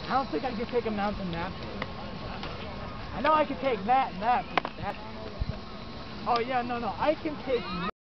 I don't think I can take a mountain that big. I know I can take that and that. Oh yeah, no, I can take